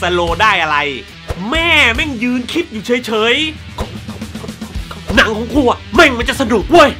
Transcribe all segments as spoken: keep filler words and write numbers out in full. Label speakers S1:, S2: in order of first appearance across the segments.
S1: สโลได้อะไรแม่แม่งยืนคิดอยู่เฉยๆหนังของกูอะแม่งมันจะสนุกเว้ย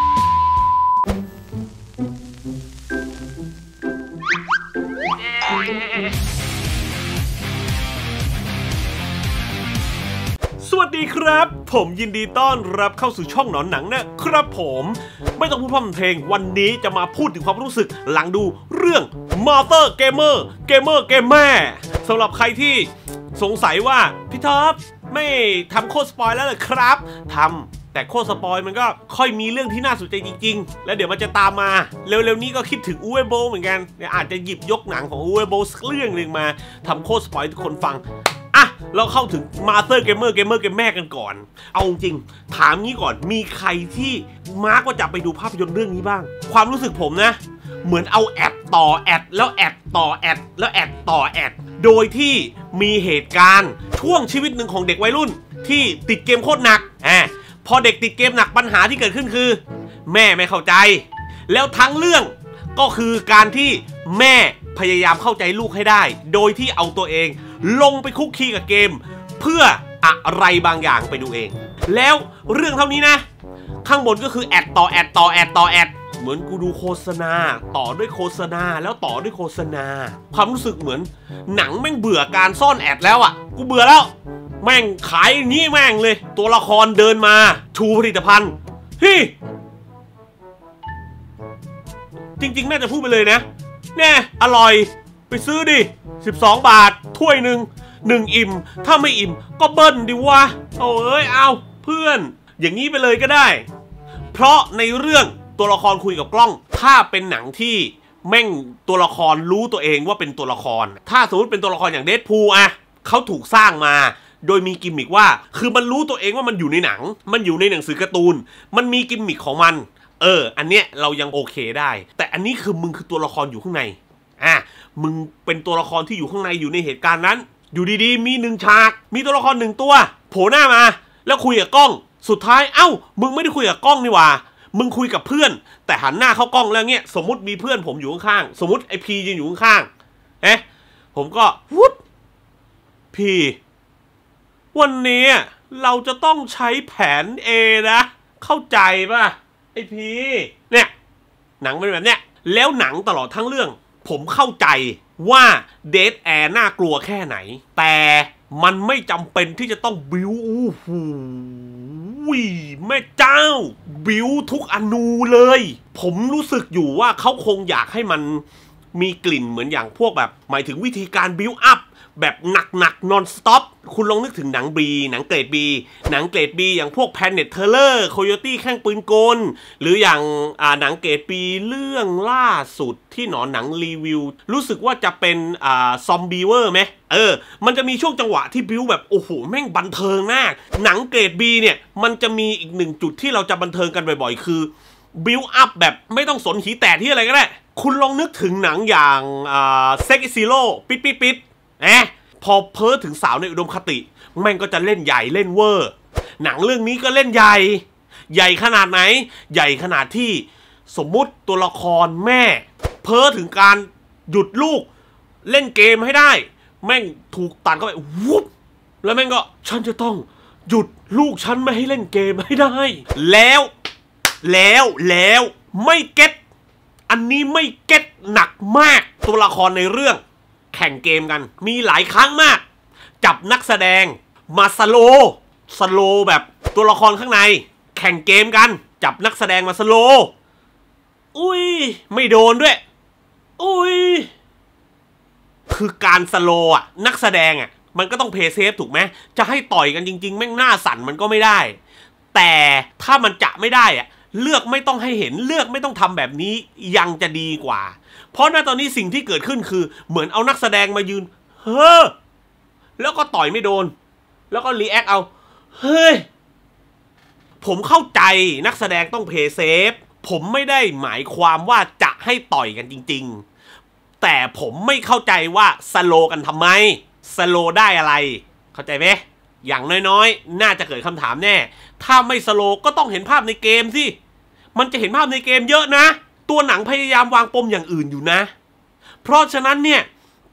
S1: สวัสดีครับผมยินดีต้อนรับเข้าสู่ช่องหนอนหนังนะครับผมไม่ต้องพูดพร่ำเพลงวันนี้จะมาพูดถึงความรู้สึกหลังดูเรื่อง Mother Gamer Gamer เกมแม่สำหรับใครที่สงสัยว่าพี่ท็อปไม่ทำโคตรสปอยแล้วเหรอครับทำแต่โคตรสปอยมันก็ค่อยมีเรื่องที่น่าสนใจจริงๆแล้วเดี๋ยวมันจะตามมาเร็วๆนี้ก็คิดถึงอูเอโบเหมือนกันอาจจะหยิบยกหนังของอูเอโบสักเรื่องหนึ่งมาทำโคตรสปอยทุกคนฟังอ่ะเราเข้าถึง Mother Gamer Gamer เกมแม่กันก่อนเอาจริงถามงี้ก่อนมีใครที่มาร์กว่าจะไปดูภาพยนตร์เรื่องนี้บ้างความรู้สึกผมนะเหมือนเอาแอดต่อแอดแล้วแอดต่อแอดแล้วแอดต่อแอดโดยที่มีเหตุการณ์ช่วงชีวิตหนึ่งของเด็กวัยรุ่นที่ติดเกมโคตรหนักอ่ะพอเด็กติดเกมหนักปัญหาที่เกิดขึ้นคือแม่ไม่เข้าใจแล้วทั้งเรื่องก็คือการที่แม่พยายามเข้าใจลูกให้ได้โดยที่เอาตัวเองลงไปคุกคีกับเกมเพื่ออะไรบางอย่างไปดูเองแล้วเรื่องเท่านี้นะข้างบนก็คือแอดต่อแอดต่อแอดต่อแอดเหมือนกูดูโฆษณาต่อด้วยโฆษณาแล้วต่อด้วยโฆษณาความรู้สึกเหมือนหนังแม่งเบื่อการซ่อนแอดแล้วอ่ะกูเบื่อแล้วแม่งขายอย่างนี้แม่งเลยตัวละครเดินมาชูผลิตภัณฑ์ฮิจริงๆน่าจะพูดไปเลยนะแน่อร่อยไปซื้อดิสิบสองบาทถ้วยหนึ่งหนึ่งอิ่มถ้าไม่อิ่มก็เบิ้ลดิวะโอ้เอ้ยเอาเพื่อนอย่างนี้ไปเลยก็ได้เพราะในเรื่องตัวละครคุยกับกล้องถ้าเป็นหนังที่แม่งตัวละครรู้ตัวเองว่าเป็นตัวละครถ้าสมมติเป็นตัวละครอย่างเดดพูลอะเขาถูกสร้างมาโดยมีกิมมิคว่าคือมันรู้ตัวเองว่ามันอยู่ในหนังมันอยู่ในหนังสือการ์ตูนมันมีกิมมิคของมันเอออันเนี้ยเรายังโอเคได้แต่อันนี้คือมึงคือตัวละครอยู่ข้างในอ่ะมึงเป็นตัวละครที่อยู่ข้างในอยู่ในเหตุการณ์นั้นอยู่ดีๆมีหนึ่งฉากมีตัวละครหนึ่งตัวโผล่หน้ามาแล้วคุยกับกล้องสุดท้ายเอ้ามึงไม่ได้คุยกับกล้องนี่หว่ามึงคุยกับเพื่อนแต่หันหน้าเข้ากล้องแล้วเงี้ยสมมติมีเพื่อนผมอยู่ข้างๆสมมติไอพียืนอยู่ข้างๆเอ๊ะผมก็วุดพีวันนี้เราจะต้องใช้แผน A นะเข้าใจป่ะไอพีเนี่ยหนังเป็นแบบเนี้ยแล้วหนังตลอดทั้งเรื่องผมเข้าใจว่าเดดแอร์น่ากลัวแค่ไหนแต่มันไม่จำเป็นที่จะต้องบิวอู้หูวิแม่เจ้าบิวทุกอนูเลยผมรู้สึกอยู่ว่าเขาคงอยากให้มันมีกลิ่นเหมือนอย่างพวกแบบหมายถึงวิธีการบิวอัพแบบหนักๆ non stop คุณลองนึกถึงหนังบีหนังเกรดบีหนังเกรดบีอย่างพวก Planet Terror Coyote แข้งปืนกลหรืออย่างอ่าหนังเกรดบีเรื่องล่าสุดที่หนอนหนังรีวิวรู้สึกว่าจะเป็นอ่าซอมบีเวอร์ไหมเออมันจะมีช่วงจังหวะที่บิวแบบโอ้โหแม่งบันเทิงมากหนังเกรดบีเนี่ยมันจะมีอีกหนึ่งจุดที่เราจะบันเทิงกันบ่อยๆคือบิวอัพแบบไม่ต้องสนหีแตกที่อะไรก็ได้คุณลองนึกถึงหนังอย่างอ่าเซ็กซ์ซีโร่ปิดปิดปิดเอ๊ะพอเพ้อถึงสาวในอุดมคติแม่งก็จะเล่นใหญ่เล่นเวอร์หนังเรื่องนี้ก็เล่นใหญ่ใหญ่ขนาดไหนใหญ่ขนาดที่สมมุติตัวละครแม่เพ้อถึงการหยุดลูกเล่นเกมให้ได้แม่งถูกตัดเข้าไปวุบแล้วแม่งก็ฉันจะต้องหยุดลูกฉันไม่ให้เล่นเกมให้ได้แล้วแล้วแล้วไม่เก็ตอันนี้ไม่เก็ตหนักมากตัวละครในเรื่องแข่งเกมกันมีหลายครั้งมากจับนักแสดงมาสโลสโลแบบตัวละครข้างในแข่งเกมกันจับนักแสดงมาสโลอุ้ยไม่โดนด้วยอุ้ยคือการสโลอ่ะนักแสดงอ่ะมันก็ต้องเพย์เซฟถูกไหมจะให้ต่อยกันจริงๆแม่งหน้าสั่นมันก็ไม่ได้แต่ถ้ามันจะไม่ได้อ่ะเลือกไม่ต้องให้เห็นเลือกไม่ต้องทำแบบนี้ยังจะดีกว่าเพราะณตอนนี้สิ่งที่เกิดขึ้นคือเหมือนเอานักแสดงมายืนเฮ้อแล้วก็ต่อยไม่โดนแล้วก็รีแอคเอาเฮ้ยผมเข้าใจนักแสดงต้องเพย์เซฟผมไม่ได้หมายความว่าจะให้ต่อยกันจริงๆแต่ผมไม่เข้าใจว่าสโลกันทำไมสโลได้อะไรเข้าใจไหมอย่างน้อยๆน่าจะเกิดคำถามแน่ถ้าไม่สโลก็ต้องเห็นภาพในเกมสิมันจะเห็นภาพในเกมเยอะนะตัวหนังพยายามวางปมอย่างอื่นอยู่นะเพราะฉะนั้นเนี่ย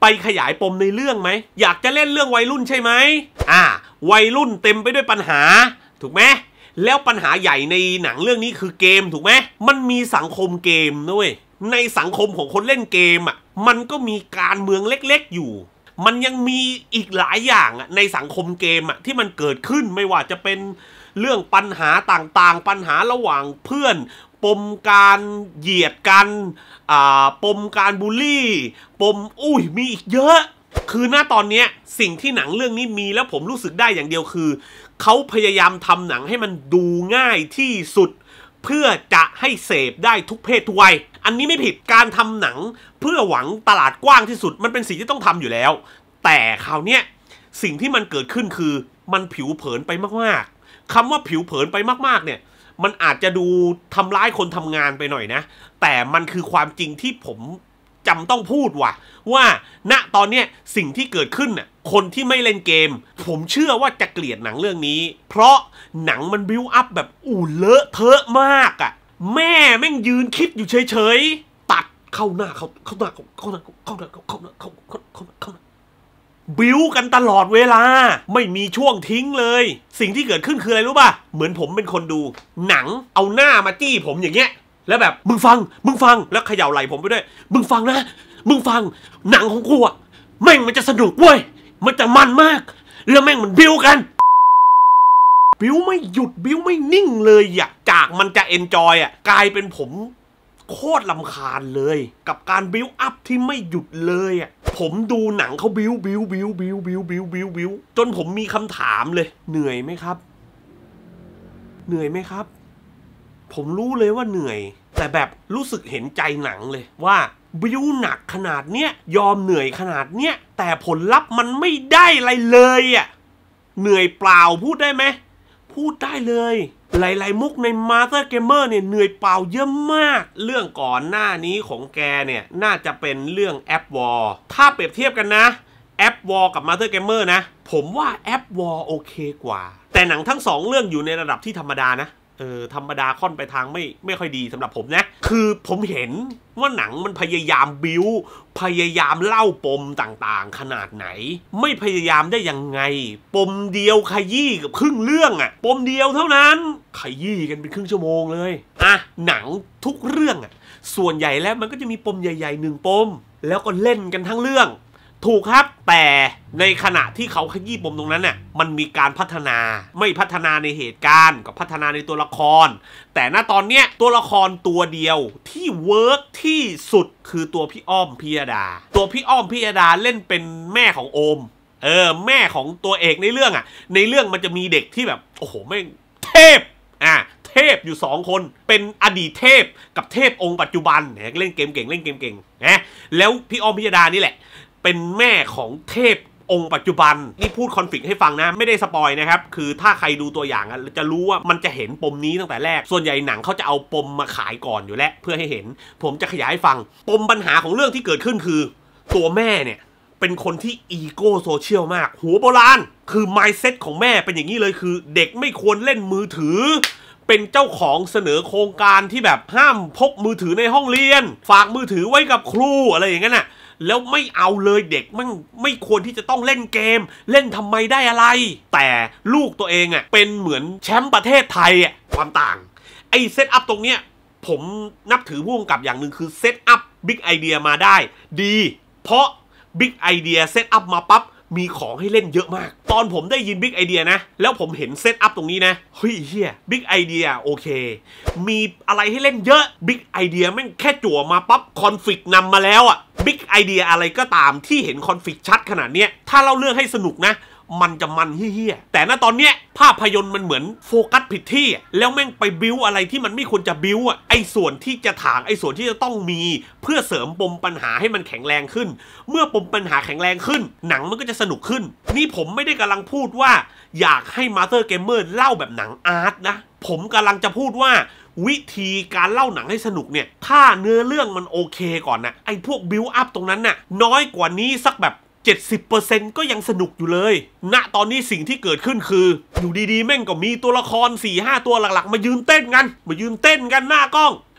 S1: ไปขยายปมในเรื่องไหมอยากจะเล่นเรื่องวัยรุ่นใช่ไหมอ่าวัยรุ่นเต็มไปด้วยปัญหาถูกไหมแล้วปัญหาใหญ่ในหนังเรื่องนี้คือเกมถูกไหมมันมีสังคมเกมด้วยในสังคมของคนเล่นเกมอ่ะมันก็มีการเมืองเล็กๆอยู่มันยังมีอีกหลายอย่างอ่ะในสังคมเกมอ่ะที่มันเกิดขึ้นไม่ว่าจะเป็นเรื่องปัญหาต่างๆปัญหาระหว่างเพื่อนปมการเหยียดกันอ่าปมการบูลลี่ปมอุ้ยมีอีกเยอะคือหน้าตอนเนี้ยสิ่งที่หนังเรื่องนี้มีแล้วผมรู้สึกได้อย่างเดียวคือเขาพยายามทำหนังให้มันดูง่ายที่สุดเพื่อจะให้เสพได้ทุกเพศทุกวัยอันนี้ไม่ผิดการทำหนังเพื่อหวังตลาดกว้างที่สุดมันเป็นสิ่งที่ต้องทำอยู่แล้วแต่คราวเนี้ยสิ่งที่มันเกิดขึ้นคือมันผิวเผินไปมากๆคำว่าผิวเผินไปมากๆเนี่ยมันอาจจะดูทำร้ายคนทำงานไปหน่อยนะแต่มันคือความจริงที่ผมจำต้องพูดว่ะว่าณตอนเนี้ยสิ่งที่เกิดขึ้นน่ะคนที่ไม่เล่นเกมผมเชื่อว่าจะเกลียดหนังเรื่องนี้เพราะหนังมันบิวอัพแบบอู้เลอะเทอะมากอ่ะแม่แม่งยืนคิดอยู่เฉยๆตัดเข้าหน้าเขาเข้าหน้าเขาเข้าหน้าเข้าหน้าเข้าหน้าเข้าเข้าเข้าเข้าบิวกันตลอดเวลาไม่มีช่วงทิ้งเลยสิ่งที่เกิดขึ้นคืออะไรรู้ป่ะเหมือนผมเป็นคนดูหนังเอาหน้ามาจี้ผมอย่างเงี้ยแล้วแบบมึงฟังมึงฟังแล้วเขย่าไหล่ผมไปด้วยมึงฟังนะมึงฟังหนังของกูอะแม่งมันจะสนุกเว้ยมันจะมันมากแล้วแม่งมันบิวกันบิวไม่หยุดบิวไม่นิ่งเลยอะจากมันจะเอนจอยอะกลายเป็นผมโคตรลำคาญเลยกับการบิวอัพที่ไม่หยุดเลยอ่ะผมดูหนังเขาบิวบิวบิวบิวบิวบิวบิวบิวจนผมมีคำถามเลยเหนื่อยไหมครับเหนื่อยไหมครับผมรู้เลยว่าเหนื่อยแต่แบบรู้สึกเห็นใจหนังเลยว่าบิวหนักขนาดเนี้ยยอมเหนื่อยขนาดเนี้ยแต่ผลลัพธ์มันไม่ได้อะไรเลยอ่ะเหนื่อยเปล่าพูดได้ไหมพูดได้เลยหลายๆมุกใน Master Gamer เนี่ยเหนื่อยเปล่าเยอะมากเรื่องก่อนหน้านี้ของแกเนี่ยน่าจะเป็นเรื่องแอปวอลถ้าเปรียบเทียบกันนะแอปวอลกับ Master Gamer นะผมว่าแอปวอลโอเคกว่าแต่หนังทั้งสองเรื่องอยู่ในระดับที่ธรรมดานะเออธรรมดาค่อนไปทางไม่ไม่ค่อยดีสำหรับผมนะคือผมเห็นว่าหนังมันพยายามบิวพยายามเล่าปมต่างๆขนาดไหนไม่พยายามได้ยังไงปมเดียวขยี้กับครึ่งเรื่องอะปมเดียวเท่านั้นขยี้กันเป็นครึ่งชั่วโมงเลยอ่ะหนังทุกเรื่องอะส่วนใหญ่แล้วมันก็จะมีปมใหญ่ๆหนึ่งปมแล้วก็เล่นกันทั้งเรื่องถูกครับแต่ในขณะที่เขาขยี้ปมตรงนั้นน่ะมันมีการพัฒนาไม่พัฒนาในเหตุการณ์กับพัฒนาในตัวละครแต่ณตอนเนี้ยตัวละครตัวเดียวที่เวิร์กที่สุดคือตัวพี่อ้อมพิยดาตัวพี่อ้อมพิยดาเล่นเป็นแม่ของโอมเออแม่ของตัวเอกในเรื่องอ่ะในเรื่องมันจะมีเด็กที่แบบโอ้โหแม่งเทพอ่ะเทพอยู่สองคนเป็นอดีตเทพกับเทพองค์ปัจจุบันเนี่ยเล่นเกมเก่งเล่นเกมเก่งนะแล้วพี่อ้อมพิยดานี่แหละเป็นแม่ของเทพองค์ปัจจุบันนี่พูดคอนฟลิกต์ให้ฟังนะไม่ได้สปอยนะครับคือถ้าใครดูตัวอย่างจะรู้ว่ามันจะเห็นปมนี้ตั้งแต่แรกส่วนใหญ่หนังเขาจะเอาปมมาขายก่อนอยู่แล้วเพื่อให้เห็นผมจะขยายให้ฟังปมปัญหาของเรื่องที่เกิดขึ้นคือตัวแม่เนี่ยเป็นคนที่อีโก้โซเชียลมากหัวโบราณคือ mindset ของแม่เป็นอย่างนี้เลยคือเด็กไม่ควรเล่นมือถือเป็นเจ้าของเสนอโครงการที่แบบห้ามพกมือถือในห้องเรียนฝากมือถือไว้กับครูอะไรอย่างนั้นน่ะแล้วไม่เอาเลยเด็กมันไม่ควรที่จะต้องเล่นเกมเล่นทำไมได้อะไรแต่ลูกตัวเองอ่ะเป็นเหมือนแชมป์ประเทศไทยอ่ะความต่างไอ้เซตอัพตรงเนี้ยผมนับถือผู้กำกับอย่างหนึ่งคือเซตอัพบิ๊กไอเดียมาได้ดีเพราะบิ๊กไอเดียเซตอัพมาปั๊บมีของให้เล่นเยอะมากตอนผมได้ยินบิ๊กไอเดียนะแล้วผมเห็นเซตอัพตรงนี้นะเฮ้ยเฮียบิ๊กไอเดียโอเคมีอะไรให้เล่นเยอะบิ๊กไอเดียแม่งแค่จั่วมาปั๊บคอนฟลิกต์นำมาแล้วอะบิ๊กไอเดียอะไรก็ตามที่เห็นคอนฟลิกต์ชัดขนาดเนี้ยถ้าเล่าเรื่องให้สนุกนะมันจะมันเฮี้ยๆแต่ณตอนเนี้ยภาพยนตร์มันเหมือนโฟกัสผิดที่แล้วแม่งไปบิ้วอะไรที่มันไม่ควรจะบิ้วอ่ะไอ้ส่วนที่จะถางไอ้ส่วนที่จะต้องมีเพื่อเสริมปมปัญหาให้มันแข็งแรงขึ้นเมื่อปมปัญหาแข็งแรงขึ้นหนังมันก็จะสนุกขึ้นนี่ผมไม่ได้กำลังพูดว่าอยากให้ Master Gamer เล่าแบบหนังอาร์ตนะผมกำลังจะพูดว่าวิธีการเล่าหนังให้สนุกเนี่ยถ้าเนื้อเรื่องมันโอเคก่อนนะไอ้พวกบิวอัพตรงนั้นน่ะน้อยกว่านี้สักแบบเจ็ดสิบเปอร์เซ็นต์ ก็ยังสนุกอยู่เลยณตอนนี้สิ่งที่เกิดขึ้นคืออยู่ดีๆแม่งก็มีตัวละคร สี่ห้า ตัวหลักๆมายืนเต้นกันมายืนเต้นกันหน้ากล้อง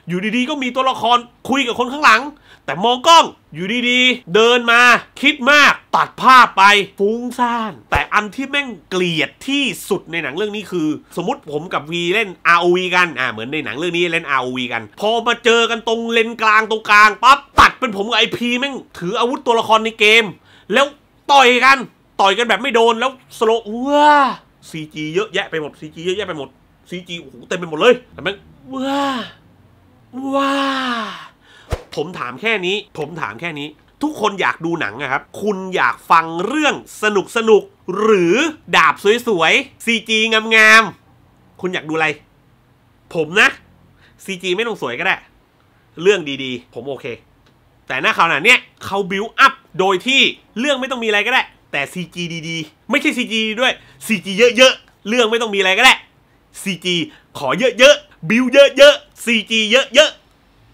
S1: อยู่ดีๆก็มีตัวละครคุยกับคนข้างหลังแต่มองกล้องอยู่ดีๆเดินมาคิดมากตัดภาพไปฟุ้งซ่านแต่อันที่แม่งเกลียดที่สุดในหนังเรื่องนี้คือสมมติผมกับวีเล่น อาร์ โอ วี กันอ่าเหมือนในหนังเรื่องนี้เล่น อาร์ โอ วี กันพอมาเจอกันตรงเลนกลางตรงกลางปั๊บตัดเป็นผมกับไอพีแม่งถืออาวุธตัวละครในเกมแล้วต่อยกันต่อยกันแบบไม่โดนแล้วสโลว์ว้า ซี จี เยอะแยะไปหมด ซี จี เยอะแยะไปหมด ซี จี โอ้โหเต็มไปหมดเลยแต่แม่งว้าว้าผมถามแค่นี้ผมถามแค่นี้ทุกคนอยากดูหนังนะครับคุณอยากฟังเรื่องสนุกสนุกหรือดาบสวยๆ ซี จี งามๆคุณอยากดูอะไรผมนะ ซี จี ไม่ต้องสวยก็ได้เรื่องดีๆผมโอเคแต่หน้าข่าวหนาเนี้ยเขาบิวอัพโดยที่เรื่องไม่ต้องมีอะไรก็ได้แต่ ซี จี ดีๆไม่ใช่ ซี จี ด้วย ซี จี เยอะๆเรื่องไม่ต้องมีอะไรก็ได้ ซี จี ขอเยอะๆบิวเยอะๆ ซี จี เยอะๆ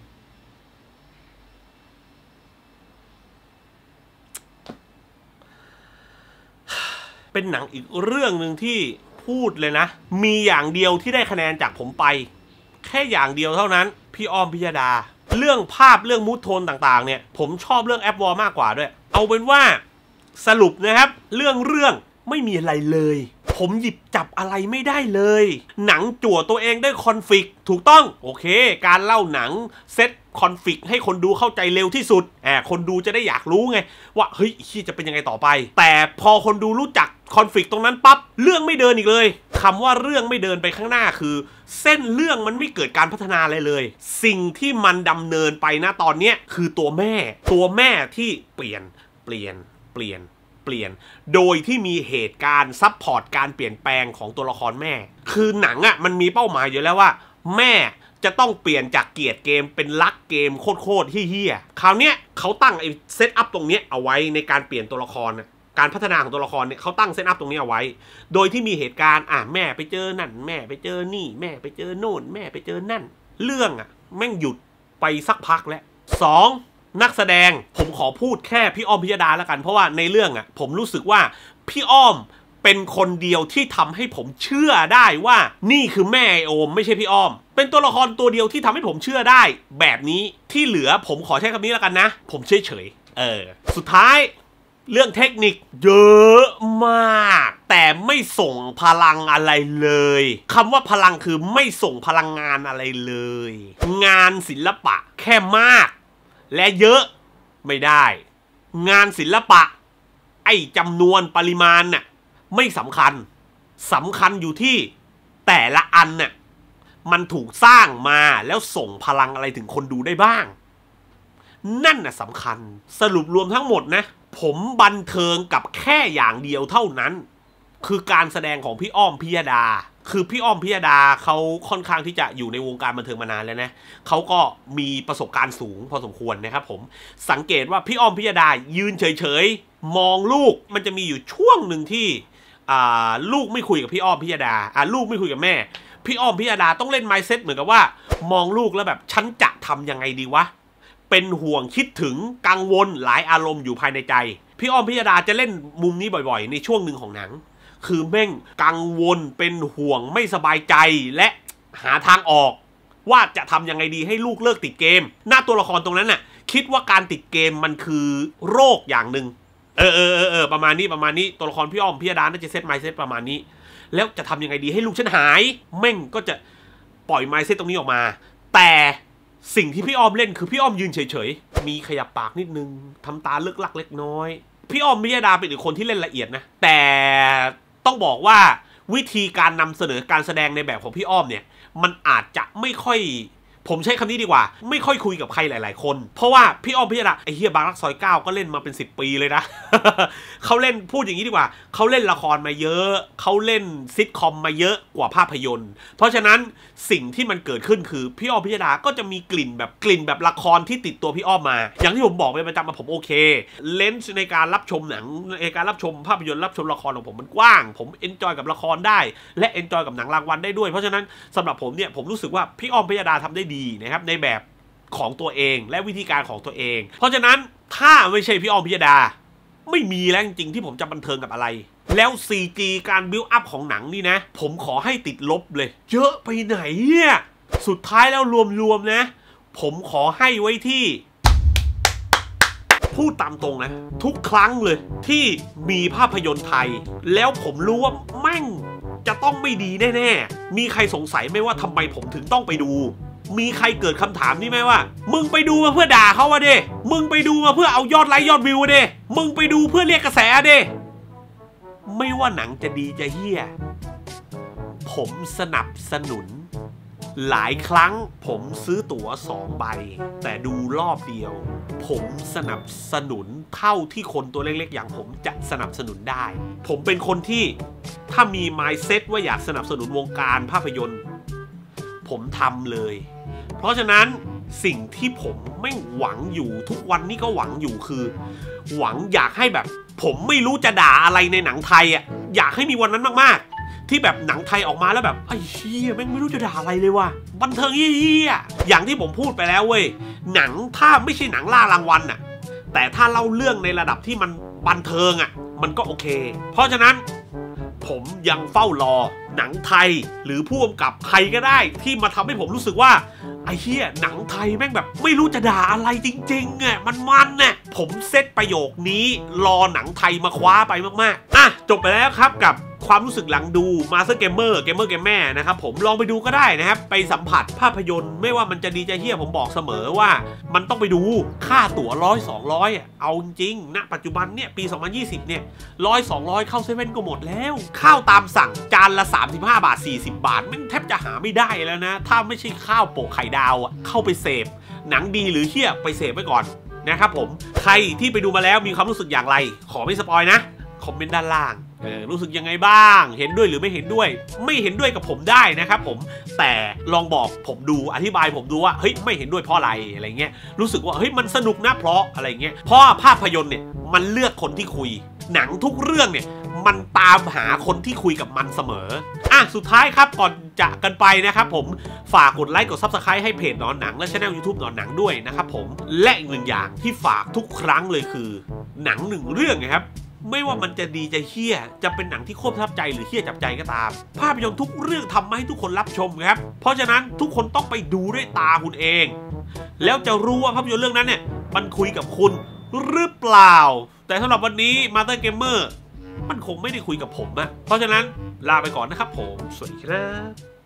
S1: เป็นหนังอีกเรื่องหนึ่งที่พูดเลยนะมีอย่างเดียวที่ได้คะแนนจากผมไปแค่อย่างเดียวเท่านั้นพี่อ้อมพิยดาเรื่องภาพเรื่องมูดโทนต่างๆเนี่ยผมชอบเรื่องแอปวอลมากกว่าด้วยเอาเป็นว่าสรุปนะครับเรื่องเรื่องไม่มีอะไรเลยผมหยิบจับอะไรไม่ได้เลยหนังจั่วตัวเองได้คอนฟลิกต์ถูกต้องโอเคการเล่าหนังเซตคอนฟลิกต์ให้คนดูเข้าใจเร็วที่สุดแอบคนดูจะได้อยากรู้ไงว่าเฮ้ยที่จะเป็นยังไงต่อไปแต่พอคนดูรู้จักคอนฟลิกต์ตรงนั้นปั๊บเรื่องไม่เดินอีกเลยคำว่าเรื่องไม่เดินไปข้างหน้าคือเส้นเรื่องมันไม่เกิดการพัฒนาอะไรเลยสิ่งที่มันดำเนินไปนะตอนเนี้ยคือตัวแม่ตัวแม่ที่เปลี่ยนเปลี่ยนเปลี่ยนเปลี่ยนโดยที่มีเหตุการณ์ซับพอร์ตการเปลี่ยนแปลงของตัวละครแม่คือหนังอ่ะมันมีเป้าหมายอยู่แล้วว่าแม่จะต้องเปลี่ยนจากเกลียดเกมเป็นรักเกมโคตรๆเฮี้ยๆคราวเนี้ยเขาตั้งไอ้เซตอัพตรงเนี้ยเอาไว้ในการเปลี่ยนตัวละครการพัฒนาของตัวละครเนี่ยเขาตั้งเซตอัพตรงนี้เอาไว้โดยที่มีเหตุการณ์อ่ะแม่ไปเจอนั่นแม่ไปเจอนี่แม่ไปเจอโน่นแม่ไปเจอนั่นเรื่องอ่ะแม่งหยุดไปสักพักแล้วสองนักแสดงผมขอพูดแค่พี่อ้อมพิยดาแล้วกันเพราะว่าในเรื่องอ่ะผมรู้สึกว่าพี่อ้อมเป็นคนเดียวที่ทำให้ผมเชื่อได้ว่านี่คือแม่โอมไม่ใช่พี่อ้อมเป็นตัวละครตัวเดียวที่ทำให้ผมเชื่อได้แบบนี้ที่เหลือผมขอใช้คำนี้แล้วกันนะผมเฉยเฉยเออสุดท้ายเรื่องเทคนิคเยอะมากแต่ไม่ส่งพลังอะไรเลยคำว่าพลังคือไม่ส่งพลังงานอะไรเลยงานศิลปะแค่มากและเยอะไม่ได้งานศิลปะไอ้จำนวนปริมาณน่ะไม่สำคัญสำคัญอยู่ที่แต่ละอันน่ะมันถูกสร้างมาแล้วส่งพลังอะไรถึงคนดูได้บ้างนั่นน่ะสำคัญสรุปรวมทั้งหมดนะผมบันเทิงกับแค่อย่างเดียวเท่านั้นคือการแสดงของพี่อ้อมพิยดาคือพี่อ้อมพิยดาเขาค่อนข้างที่จะอยู่ในวงการบันเทิงมานานแล้วนะเขาก็มีประสบการณ์สูงพอสมควรนะครับผมสังเกตว่าพี่อ้อมพิยดายืนเฉยๆมองลูกมันจะมีอยู่ช่วงหนึ่งที่อ่าลูกไม่คุยกับพี่อ้อมพิยดาอ่าลูกไม่คุยกับแม่พี่อ้อมพิยดาต้องเล่นไมซ์เซ็ตเหมือนกับว่ามองลูกแล้วแบบฉันจะทำยังไงดีวะเป็นห่วงคิดถึงกังวลหลายอารมณ์อยู่ภายในใจพี่อ้อมพิยดาจะเล่นมุมนี้บ่อยๆในช่วงหนึ่งของหนังคือแม่งกังวลเป็นห่วงไม่สบายใจและหาทางออกว่าจะทำยังไงดีให้ลูกเลิกติดเกมหน้าตัวละครตรงนั้นน่ะคิดว่าการติดเกมมันคือโรคอย่างหนึ่งเออเออเออเออประมาณนี้ประมาณนี้ตัวละครพี่อ้อมพิยดาน่าจะเซตไมซ์เซ็ตประมาณนี้แล้วจะทำยังไงดีให้ลูกฉันหายแม่งก็จะปล่อยไมซ์เซ็ตตรงนี้ออกมาแต่สิ่งที่พี่อ้อมเล่นคือพี่อ้อมยืนเฉยๆมีขยับปากนิดนึงทำตาเลิกลักเล็กน้อยพี่อ้อมพิยดาเป็นอีกคนที่เล่นละเอียดนะแต่ต้องบอกว่าวิธีการนำเสนอการแสดงในแบบของพี่อ้อมเนี่ยมันอาจจะไม่ค่อยผมใช้คำนี้ดีกว่าไม่ค่อยคุยกับใครหลายๆคนเพราะว่าพี่อ้อมพิยดาไอ้เฮียบางรักซอยเก้าก็เล่นมาเป็นสิบปีเลยนะ เขาเล่นพูดอย่างนี้ดีกว่าเขาเล่นละครมาเยอะเขาเล่นซิทคอมมาเยอะกว่าภาพยนตร์เพราะฉะนั้นสิ่งที่มันเกิดขึ้นคือพี่อ้อมพิยดาก็จะมีกลิ่นแบบกลิ่นแบบละครที่ติดตัวพี่อ้อมมาอย่างที่ผมบอกไปประจำมาผมโอเคเลนส์ในการรับชมหนังในการรับชมภาพยนตร์รับชมละครของผมมันกว้างผมเอนจอยกับละครได้และเอนจอยกับหนังรางวัลได้ด้วยเพราะฉะนั้นสำหรับผมเนี่ยผมรู้สึกว่าพี่อ้อมพิยดาทำได้ดีนะครับในแบบของตัวเองและวิธีการของตัวเองเพราะฉะนั้นถ้าไม่ใช่พี่อ้อมพิยดาไม่มีแล้วจริงๆที่ผมจะบันเทิงกับอะไรแล้ว ซี จี การบิวอัพของหนังนี่นะผมขอให้ติดลบเลยเยอะไปไหนเนี่ยสุดท้ายแล้วรวมๆนะผมขอให้ไว้ที่พูดตามตรงนะทุกครั้งเลยที่มีภาพยนตร์ไทยแล้วผมรู้ว่าแม่งจะต้องไม่ดีแน่ๆมีใครสงสัยไหมว่าทำไมผมถึงต้องไปดูมีใครเกิดคำถามนี้ไหมว่ามึงไปดูมาเพื่อด่าเขาวะเด้มึงไปดูมาเพื่อเอายอดไลค์ยอดวิวเด้มึงไปดูเพื่อเรียกกระแสเด้ไม่ว่าหนังจะดีจะเหี้ยผมสนับสนุนหลายครั้งผมซื้อตั๋วสองใบแต่ดูรอบเดียวผมสนับสนุนเท่าที่คนตัวเล็กๆอย่างผมจะสนับสนุนได้ผมเป็นคนที่ถ้ามี mindset ว่าอยากสนับสนุนวงการภาพยนตร์ผมทำเลยเพราะฉะนั้นสิ่งที่ผมไม่หวังอยู่ทุกวันนี้ก็หวังอยู่คือหวังอยากให้แบบผมไม่รู้จะด่าอะไรในหนังไทยอ่ะอยากให้มีวันนั้นมากๆที่แบบหนังไทยออกมาแล้วแบบไอ้เหี้ยแม่งไม่รู้จะด่าอะไรเลยว่ะบันเทิงเหี้ยอย่างที่ผมพูดไปแล้วเว้ยหนังถ้าไม่ใช่หนังล่ารางวัลน่ะแต่ถ้าเล่าเรื่องในระดับที่มันบันเทิงอ่ะมันก็โอเคเพราะฉะนั้นผมยังเฝ้ารอหนังไทยหรือผู้กำกับใครก็ได้ที่มาทำให้ผมรู้สึกว่าไอ้เหี้ยหนังไทยแม่งแบบไม่รู้จะด่าอะไรจริงๆอ่ะมันมันน่ะผมเซตประโยคนี้รอหนังไทยมาคว้าไปมากๆอ่ะจบไปแล้วครับกับความรู้สึกหลังดู Master Gamer Gamer Gamer นะครับผมลองไปดูก็ได้นะครับไปสัมผัสภาพยนตร์ไม่ว่ามันจะดีจะเหี้ยผมบอกเสมอว่ามันต้องไปดูค่าตั๋วร้อยสองร้อยอ่ะเอาจริงๆณปัจจุบันเนี่ยปีสองพันยี่สิบเนี่ยร้อยสองร้อยเข้าเซเว่นก็หมดแล้วข้าวตามสั่งจานละสามสิบห้าบาทสี่สิบบาทมันแทบจะหาไม่ได้แล้วนะถ้าไม่ใช่ข้าวโปะไข่ดาวอ่ะเข้าไปเสพหนังดีหรือเหี้ยไปเสพไว้ก่อนนะครับผมใครที่ไปดูมาแล้วมีความรู้สึกอย่างไรขอไม่สปอยนะคอมเมนต์ด้านล่างเออรู้สึกยังไงบ้างเห็นด้วยหรือไม่เห็นด้วยไม่เห็นด้วยกับผมได้นะครับผมแต่ลองบอกผมดูอธิบายผมดูว่าเฮ้ยไม่เห็นด้วยเพราะอะไรอะไรเงี้ยรู้สึกว่าเฮ้ยมันสนุกนะเพราะอะไรเงี้ยเพราะภาพยนตร์เนี่ยมันเลือกคนที่คุยหนังทุกเรื่องเนี่ยมันตามหาคนที่คุยกับมันเสมออ่ะสุดท้ายครับก่อนจะกันไปนะครับผมฝากกดไลค์กด ซับสไครบ์ ให้เพจนอนหนังและช่อง ยูทูบ นอนหนังด้วยนะครับผมและอีกหนึ่งอย่างที่ฝากทุกครั้งเลยคือหนังหนึ่งเรื่องนะครับไม่ว่ามันจะดีจะเฮี้ยจะเป็นหนังที่โคตรประทับใจหรือเฮี้ยจับใจก็ตามภาพยนตร์ทุกเรื่องทำมาให้ทุกคนรับชมครับเพราะฉะนั้นทุกคนต้องไปดูด้วยตาคุณเองแล้วจะรู้ว่าภาพยนตร์เรื่องนั้นเนี่ยมันคุยกับคุณหรือเปล่าแต่สำหรับวันนี้ Master Gamer มันคงไม่ได้คุยกับผมนะเพราะฉะนั้นลาไปก่อนนะครับผมสวัสดีครับ